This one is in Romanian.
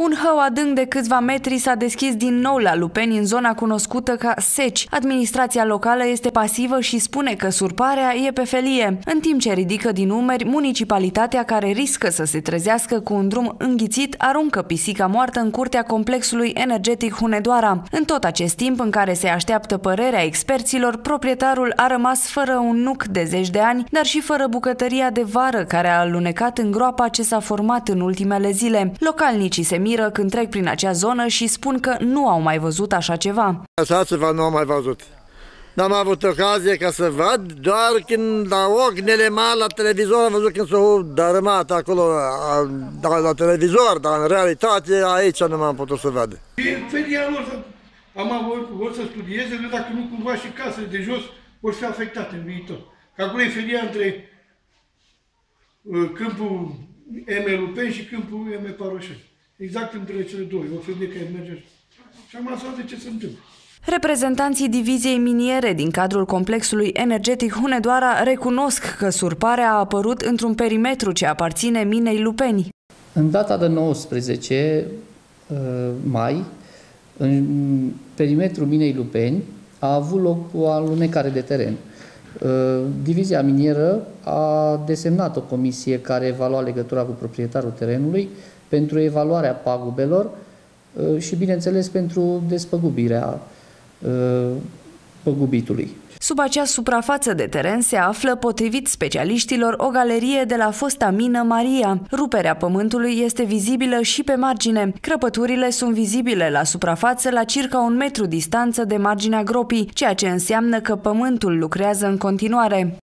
Un hău adânc de câțiva metri s-a deschis din nou la Lupeni, în zona cunoscută ca Seci. Administrația locală este pasivă și spune că surparea e pe felie, în timp ce ridică din umeri municipalitatea, care riscă să se trezească cu un drum înghițit, aruncă pisica moartă în curtea complexului energetic Hunedoara. În tot acest timp în care se așteaptă părerea experților, proprietarul a rămas fără un nuc de zeci de ani, dar și fără bucătăria de vară care a alunecat în groapa ce s-a format în ultimele zile. Localnicii se miră când trec prin acea zonă și spun că nu au mai văzut așa ceva. Așa ceva nu am mai văzut. N-am avut ocazie ca să văd, doar când la ognele mari la televizor am văzut când s-au dărâmat acolo la televizor, dar în realitate aici nu m-am putut să văd. Feria lor vor să studieze, dacă nu cumva și casele de jos vor fi afectate în viitor. Că acolo e feria între câmpul M. Lupeni și câmpul M. Paroșeni. Exact între cele două. O felie care merge și am aflat de ce se întâmplă. Reprezentanții diviziei miniere din cadrul complexului energetic Hunedoara recunosc că surparea a apărut într-un perimetru ce aparține minei Lupeni. În data de 19 mai, în perimetrul minei Lupeni, a avut loc o alunecare de teren. Divizia minieră a desemnat o comisie care evalua legătura cu proprietarul terenului pentru evaluarea pagubelor și, bineînțeles, pentru despăgubirea păgubitului. Sub acea suprafață de teren se află, potrivit specialiștilor, o galerie de la fosta mină Maria. Ruperea pământului este vizibilă și pe margine. Crăpăturile sunt vizibile la suprafață la circa 1 metru distanță de marginea gropii, ceea ce înseamnă că pământul lucrează în continuare.